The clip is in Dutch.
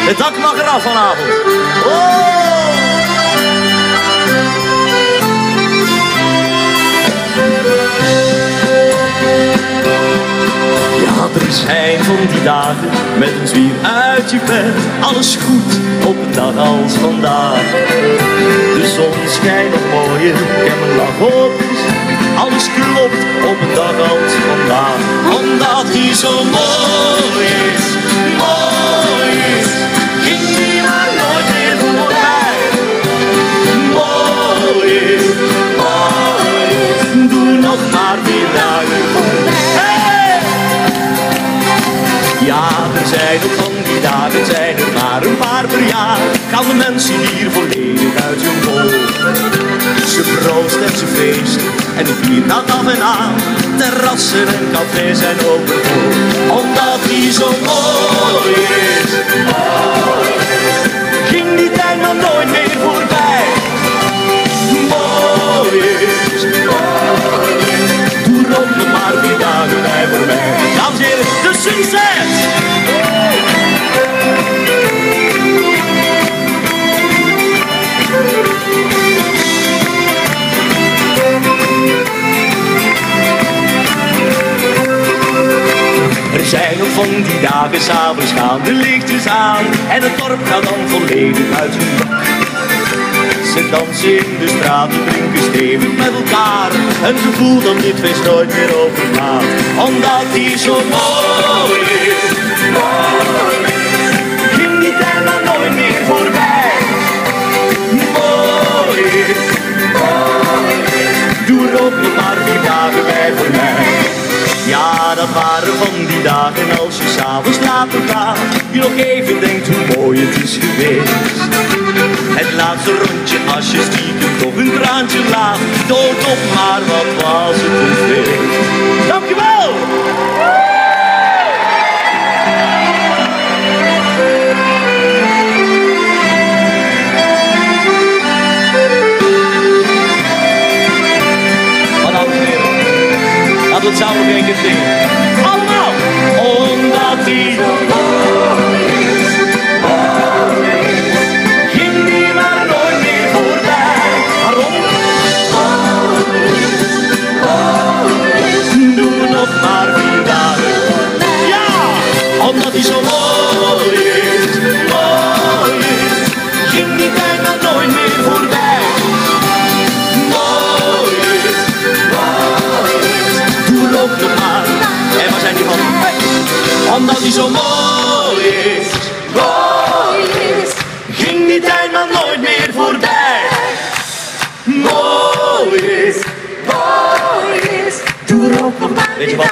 Het dak mag eraf vanavond. Oh! Ja, er zijn van die dagen met een zwier uit je pen. Alles goed op een dag als vandaag. De zon schijnt nog mooier, ik heb een lach op gezicht. Alles klopt op een dag als vandaag. Omdat die zo mooi is, mooi is. Ging die maar nooit meer voorbij. Mooi is, mooi is. Doe nog maar 4 dagen voorbij. Hey! Ja, er zijn ook van die dagen, zijn er maar een paar per jaar. Gaan de mensen hier volledig uit hun bol. Ze proost en ze feest en het bier gaat af en aan. Terrassen en cafés zijn overvol. Omdat die zo mooi is, mooi is. Ging die tijd maar nooit meer voorbij. Mooi is, mooi is. Doe er ook nog maar 4 dagen bij voor mij. Dames en heren, de succes! Er zijn ook van die dagen, 's avonds gaan de lichtjes aan. En het dorp gaat dan volledig uit hun dak. Ze dansen in de straat, drinken stevig met elkaar. Een gevoel dat dit feest nooit meer overgaat. Omdat die zo mooi is, mooi is. Ging die tijd maar nooit meer voorbij. Mooi is, mooi is. Doe er ook nog maar 4 dagen bij voor mij. Ja, dat waren van die dagen als je s'avonds later gaat. Je nog even denkt hoe mooi het is geweest. Het laatste rondje als je stiekem toch een traantje laat. Dood op maar, wat was het een feest. Dankjewel! Maar dames en heren, laten we het samen nog een keer zingen. Allemaal! Omdat die zo mooi is, mooi is. Ging die maar nooit meer voorbij. Waarom? Mooi is, mooi is. Doe nog maar 4 dagen. Ja! Omdat die zo mooi is, mooi is. Ging die tijd maar nooit meer voorbij. Mooi is, mooi is. Doe ook nog maar. En waar zijn die van? Hey! Omdat die zo mooi is, mooi is. Ging die tijd maar nooit meer voorbij. Mooi is, mooi is. Doe er ook nog maar. Weet je wat?